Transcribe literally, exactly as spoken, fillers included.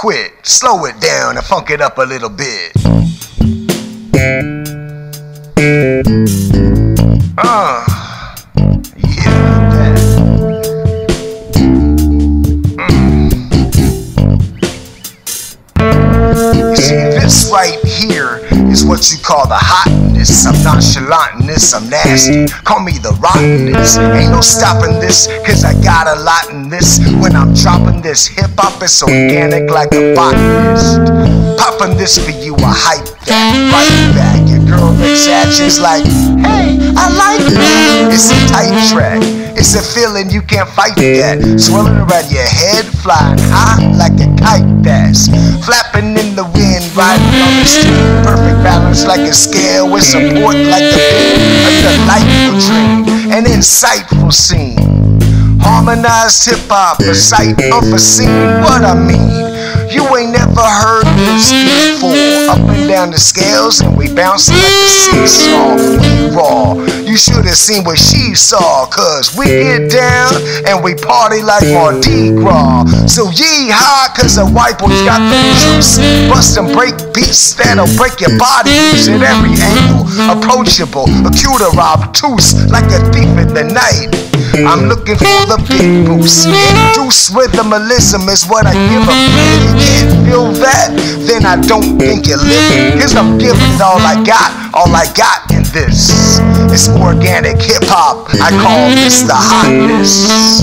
quit, slow it down and funk it up a little bit. Uh, yeah, that. Mm. You see, this right here is what you call the hotness. I'm nonchalantness, I'm nasty. Call me the rottenness. Ain't no stopping this, cause I got a lot in this. When I'm dropping this hip-hop, it's organic like a botanist. Popping this for you, I hype that. Right back, your girl looks at you, like, hey, I like that. It's a tight track, it's a feeling you can't fight that. Swirling around your head, flying high like a kite that's flapping in the wind, riding on the street. Perfect balance like a scale with support like the beat. A delightful dream, an insightful scene. Harmonized hip-hop, a sight unforeseen. What I mean, you ain't never heard this before. Up and down the scales and we bouncing like a seesaw. We raw, you should have seen what she saw. Cause we get down and we party like Mardi Gras. So yee-haw, cause the white boys got the juice. Bust and break beats that'll break your body loose at every angle. Approachable, acute or obtuse, like a thief in the night. I'm looking for the big boost. Induced rhythmalism is what I give a feel. You can't feel that? Then I don't think you're living. Cause I'm giving it all I got, all I got in this. It's organic hip hop, I call this the hotness.